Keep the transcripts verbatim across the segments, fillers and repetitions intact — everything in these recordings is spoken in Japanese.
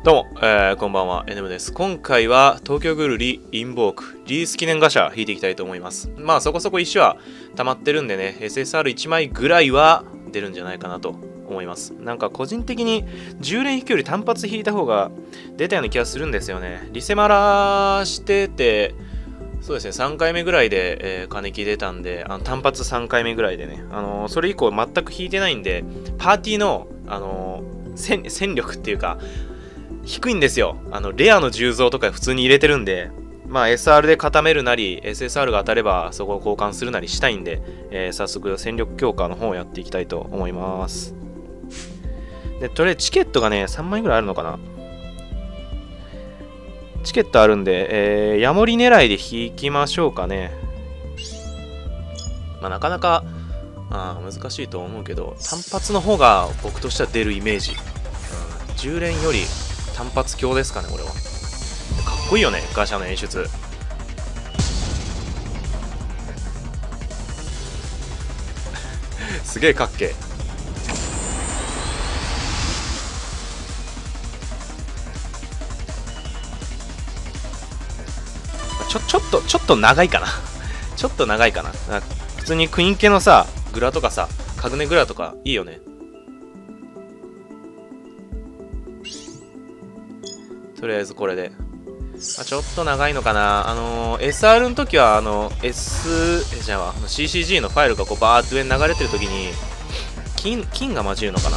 どうも、えー、こんばんは、エヌエム です。今回は東京グルリインボークリリース記念ガシャ引いていきたいと思います。まあそこそこ石は溜まってるんでね、エスエスアールいち 枚ぐらいは出るんじゃないかなと思います。なんか個人的にじゅう連引くより単発引いた方が出たような気がするんですよね。リセマラしてて、そうですね、さんかいめぐらいで、えー、金木出たんで、あの単発さんかいめぐらいでね、あのー、それ以降全く引いてないんで、パーティーの、あのー、戦, 戦力っていうか、低いんですよ。あのレアの重蔵とか普通に入れてるんで、まあ エスアール で固めるなり エスエスアール が当たればそこを交換するなりしたいんで、えー、早速戦力強化の方をやっていきたいと思います。でとりあえずチケットがねさんまいぐらいあるのかな。チケットあるんで、えー、ヤモリ狙いで引きましょうかね。まあなかなかあ難しいと思うけど、単発の方が僕としては出るイメージ、うん、じゅう連より単発強ですかね、これは。かっこいいよね、ガシャの演出。すげえかっけえ。ちょ、ちょっと、ちょっと長いかな。ちょっと長いかな。普通にクイーン系のさ、グラとかさ、カグネグラとかいいよね。とりあえずこれで。あ、ちょっと長いのかな。あのー、エスアール の時は、あの、S、え、じゃあ、シーシージー のファイルがこうバーッと上に流れてる時に、金、金が混じるのかな。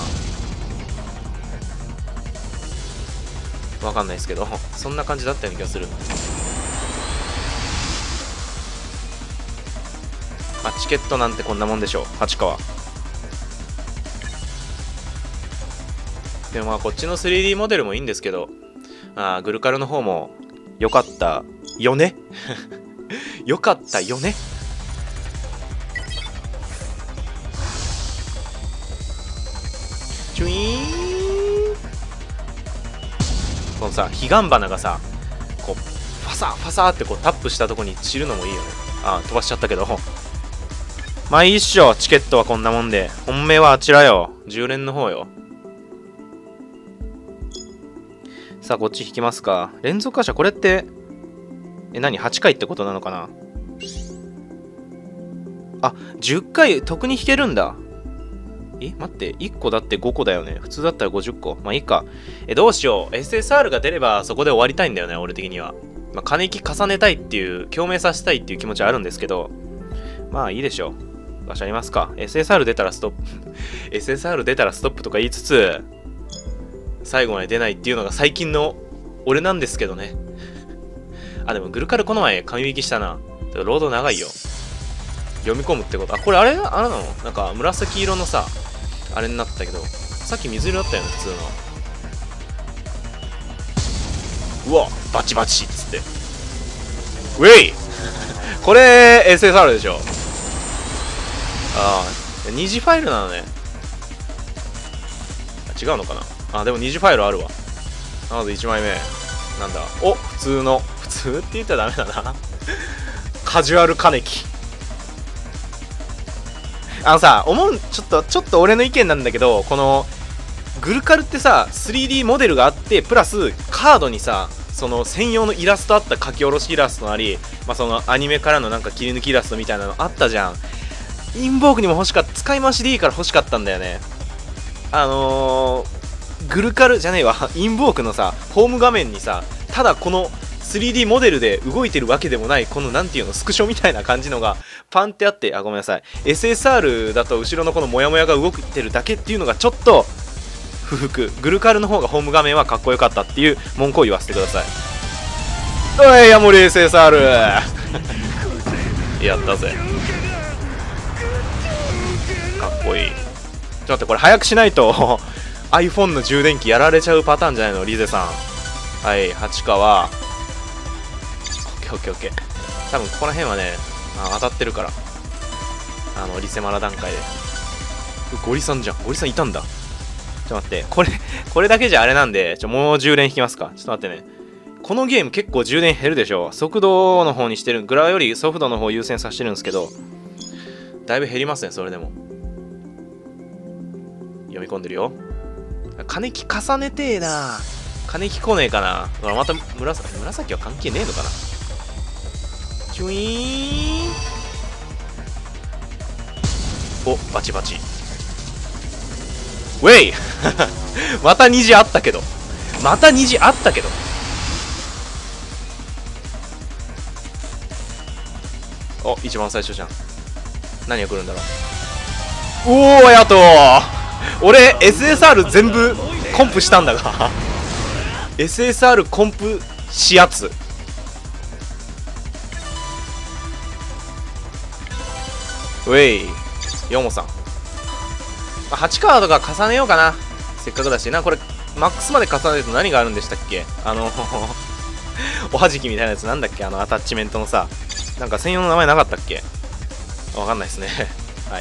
わかんないですけど、そんな感じだったような気がする。まあ、チケットなんてこんなもんでしょう、八川。でもまあ、こっちの スリーディー モデルもいいんですけど、あグルカルの方も良かったよね良かったよね。チュイーン。このさ彼岸花がさこうファサファサってこうタップしたとこに散るのもいいよね。あ飛ばしちゃったけどまあいいっしょ。チケットはこんなもんで、本命はあちらよ、じゅう連の方よ。さあこっち引きますか。連続ガシャこれってえ何はちかいってことなのかな。あじゅっかい得に引けるんだ。え待っていっこだってごこだよね。普通だったらごじゅっこ。まあいいか。えどうしよう。 エスエスアール が出ればそこで終わりたいんだよね、俺的には。まあ金木重ねたいっていう共鳴させたいっていう気持ちはあるんですけど、まあいいでしょう。ガシャりますか。 エスエスアール 出たらストップエスエスアール 出たらストップとか言いつつ最後まで出ないっていうのが最近の俺なんですけどね。あ、でもグルカルこの前神引きしたな。ロード長いよ。読み込むってこと。あ、これあれあれなのなんか紫色のさ、あれになったけど、さっき水色だったよね、普通の。うわ、バチバチっつって。ウェイこれ エスエスアール でしょ。ああ、二次ファイルなのね。違うのかな。あ、でも二次ファイルあるわ。まずいちまいめ。なんだ。お普通の。普通って言ったらダメだな。カジュアル金木。あのさ、思う、ちょっと、ちょっと俺の意見なんだけど、この、グルカルってさ、スリーディー モデルがあって、プラス、カードにさ、その専用のイラストあった書き下ろしイラストなり、まあ、そのアニメからのなんか切り抜きイラストみたいなのあったじゃん。インボークにも欲しかった。使い回しでいいから欲しかったんだよね。あのー、グルカルじゃねえわ。インボークのさ、ホーム画面にさ、ただこの スリーディー モデルで動いてるわけでもない、このなんていうの、スクショみたいな感じのがパンってあって、あ、ごめんなさい。エスエスアール だと後ろのこのモヤモヤが動いてるだけっていうのがちょっと不服。グルカルの方がホーム画面はかっこよかったっていう文句を言わせてください。おい、ヤモリ エスエスアール やったぜ。かっこいい。ちょっと待って、これ早くしないとiPhone の充電器やられちゃうパターンじゃないの、リゼさん。はい、はち川。オッケーオッケーオッケー。多分ここら辺はね、あ当たってるから。あの、リセマラ段階で。ゴリさんじゃん。ゴリさんいたんだ。ちょっと待って、これ、これだけじゃあれなんで、ちょ、もうじゅう連引きますか。ちょっと待ってね。このゲーム結構充電減るでしょ。速度の方にしてる、グラより速度の方優先させてるんですけど、だいぶ減りますね、それでも。読み込んでるよ。金木重ねてえな。 金木来ねえかな。ほらまた紫、紫は関係ねえのかな。チュイーン。お、バチバチ。ウェイまた虹あったけど。また虹あったけど。お、一番最初じゃん。何が来るんだろう。おー、やっと俺 エスエスアール 全部コンプしたんだがエスエスアール コンプしやつ。ウェイヨモさん、まあ、はちカードが重ねようかな。せっかくだしな。これマックスまで重ねると何があるんでしたっけ。あのおはじきみたいなやつなんだっけ。あのアタッチメントのさ、なんか専用の名前なかったっけ。わかんないですねはい。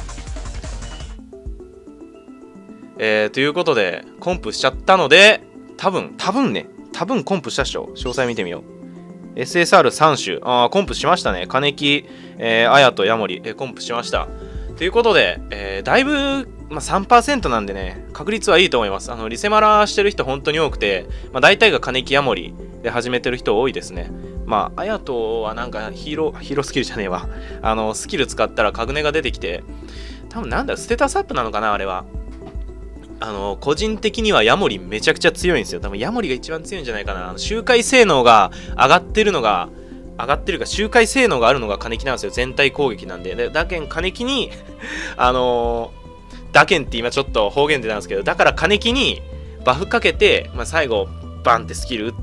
えー、ということでコンプしちゃったので、多分多分ね多分コンプしたっしょ。詳細見てみよう。 エスエスアールさん 種、あーコンプしましたね。金木、えー、綾とヤモリ、えー、コンプしました。ということで、えー、だいぶ、まあ、さんパーセント なんでね、確率はいいと思います。あのリセマラしてる人本当に多くて、まあ、大体が金木ヤモリで始めてる人多いですね。まあ、綾とはなんかヒーロー、ヒーロースキルじゃねえわ。あの、スキル使ったらカグネが出てきて、多分なんだろう、ステータスアップなのかな、あれは。あの、個人的にはヤモリめちゃくちゃ強いんですよ。多分ヤモリが一番強いんじゃないかな。あの周回性能が上がってるのが、上がってるか、周回性能があるのが金木なんですよ。全体攻撃なんで。で、だけん金木に、あのー、だけんって今ちょっと方言出たんですけど、だから金木にバフかけて、まあ、最後、バンってスキル打って、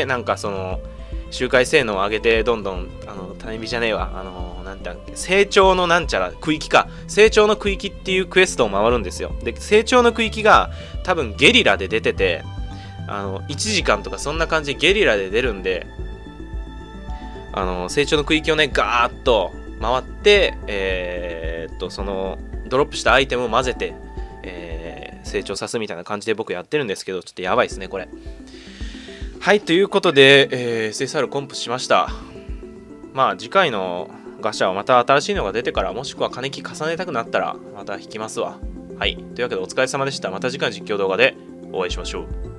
なんかその、周回性能を上げて、どんどん、あの、種火じゃねえわ。あの、なんて成長のなんちゃら、区域か。成長の区域っていうクエストを回るんですよ。で、成長の区域が多分ゲリラで出てて、あの、いちじかんとかそんな感じでゲリラで出るんで、あの、成長の区域をね、ガーッと回って、えー、っと、その、ドロップしたアイテムを混ぜて、えー、成長さすみたいな感じで僕やってるんですけど、ちょっとやばいですね、これ。はい、ということで、えー、エスエスアール コンプしました。まあ、次回のガシャはまた新しいのが出てから、もしくは金木重ねたくなったら、また引きますわ。はい、というわけでお疲れ様でした。また次回の実況動画でお会いしましょう。